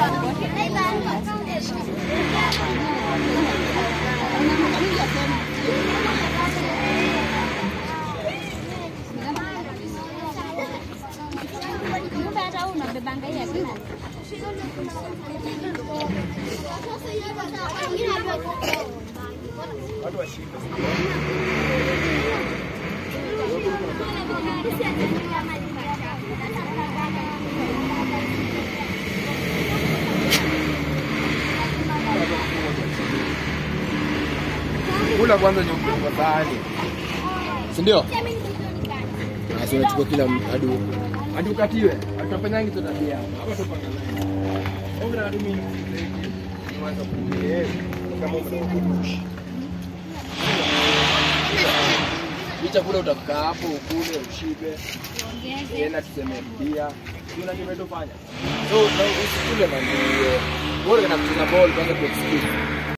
Kula kwanza nyumba kwa bahari. Si ndio? Basi unachukua kila hadi ukatiwe. Atafanya nini tutabia? Hapa tupanga nani? Ongea hadi mimi nianza kuongea kama mnakukushi. Licha kule utakaa hapo ukule ushibe. Tena tusemedia. Kuna kitu umetofanya. So usikule mandio. Bora kana kucheza ball kwanza kwa excuse.